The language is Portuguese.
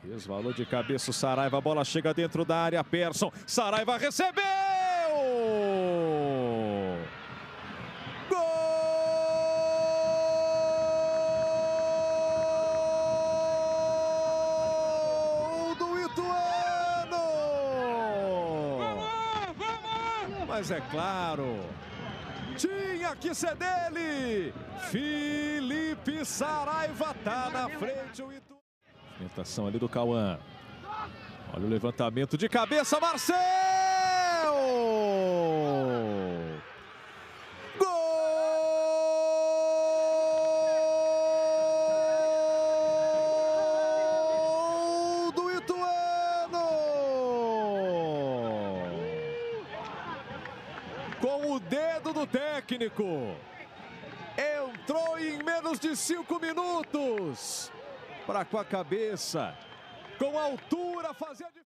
Resvalou de cabeça o Saraiva, a bola chega dentro da área, Persson, Saraiva recebeu! Gol do Ituano! Mas é claro, tinha que ser dele! Felipe Saraiva tá na frente, o Ituano. Movimentação ali do Cauã. Olha o levantamento de cabeça, Marcel! Gol do Ituano! Com o dedo do técnico. Entrou em menos de 5 minutos. Para com a cabeça, com altura, fazer a diferença.